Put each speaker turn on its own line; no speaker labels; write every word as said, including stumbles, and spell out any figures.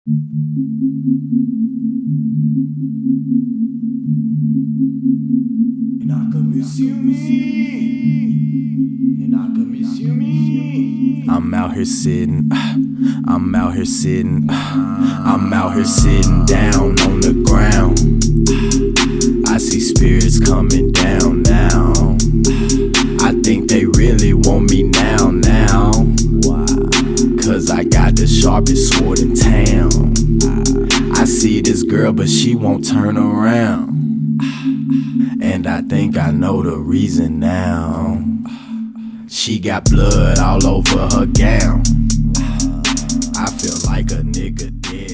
And I can miss you, me. And I can miss you, me.
I'm out here sitting, I'm out here sitting, I'm out here sitting down on the ground. I see spirits coming down now. I think they really want me now, now. Cause I got the sharpest sword in town. I see this girl but she won't turn around. And I think I know the reason now. She got blood all over her gown. I feel like a nigga dead.